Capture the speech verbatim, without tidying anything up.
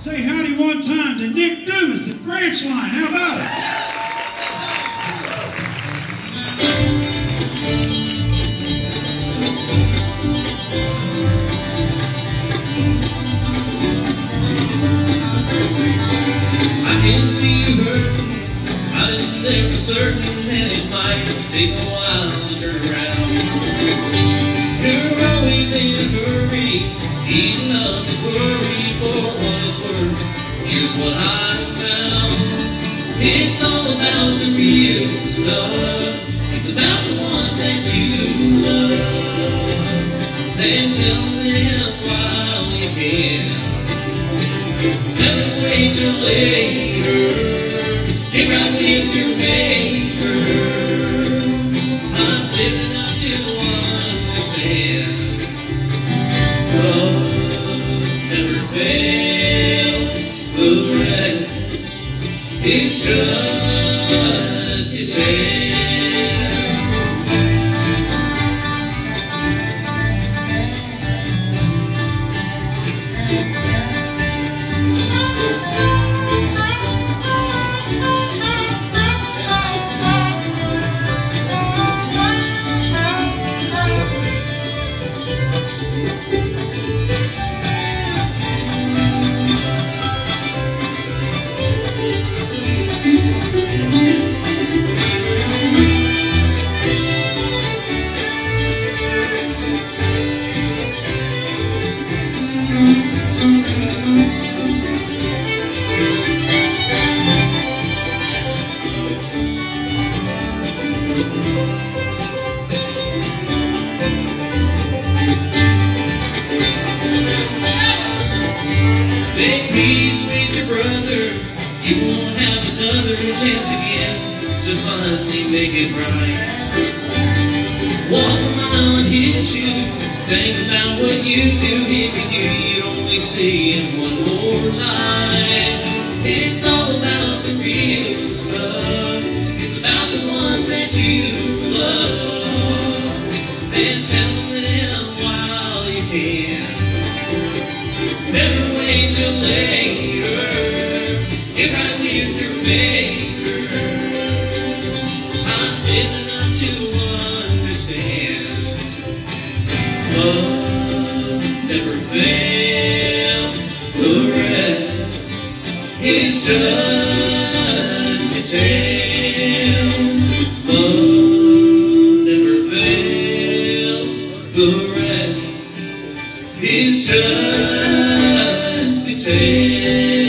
Say howdy one time to Nick Dumas at Branch Line. How about it? I can see you hurting, running there for certain, and it might take a while to turn around. You're always in a hurry, eating up and worry for what it's worth. Here's what I found: it's all about the real stuff. It's about the ones that you love. Then tell them while you can. Never wait till later. Get right with your maker. I'm living up to understand. Love never fails. The rest is just its end. Make peace with your brother. You won't have another chance again to finally make it right. Walk a mile in his shoes. Think about what you do if you knew you'd only see him one more time. It's all about the real stuff. It's about the ones that you love. Then tell them while you can. Never wait till later. Get right with your maker. I'm living up to understand. Love never fails. The rest is just details. Love never fails. The rest is just details.